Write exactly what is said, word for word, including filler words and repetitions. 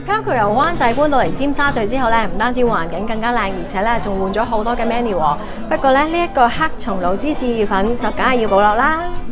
Palco 由灣仔搬到嚟尖沙咀之後咧，唔單止環境更加靚，而且咧仲換咗好多嘅 menu 喎。不過咧呢一個黑松露芝士意粉就梗係要保留啦。